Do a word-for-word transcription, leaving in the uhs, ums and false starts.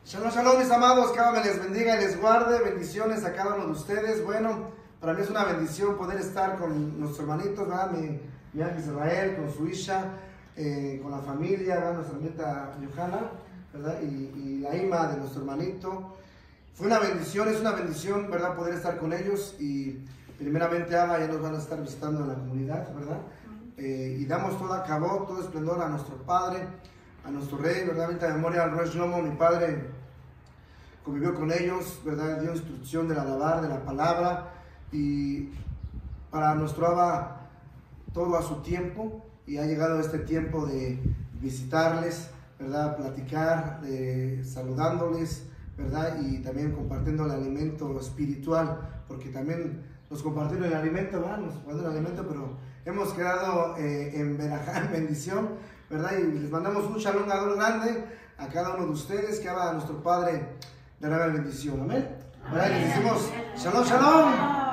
Shalom, shalom, mis amados, que me les bendiga y les guarde. Bendiciones a cada uno de ustedes. Bueno, para mí es una bendición poder estar con nuestros hermanitos, ¿verdad? Mi, mi ángel Israel, con su Isha, eh, con la familia, ¿verdad? Nuestra nieta Johanna, ¿verdad? Y, y la Ima de nuestro hermanito. Fue una bendición, es una bendición, ¿verdad? Poder estar con ellos. Y primeramente, Abba, ya nos van a estar visitando en la comunidad, ¿verdad? Eh, y damos toda cabot, todo esplendor a nuestro Padre, a nuestro Rey, ¿verdad? Ahorita de memoria al Rey Shlomo, mi padre convivió con ellos, ¿verdad? Dio instrucción del alabar, de la palabra, y para nuestro Abba todo a su tiempo, y ha llegado este tiempo de visitarles, ¿verdad? Platicar, de, saludándoles, ¿verdad? Y también compartiendo el alimento espiritual, porque también nos compartieron el alimento, ¿verdad? Nos compartieron el alimento, pero hemos quedado eh, en verajá, en bendición, ¿verdad? Y les mandamos un shalom grande a cada uno de ustedes, que haga a nuestro Padre de la bendición, amén. ¿Verdad? Y les decimos shalom, shalom.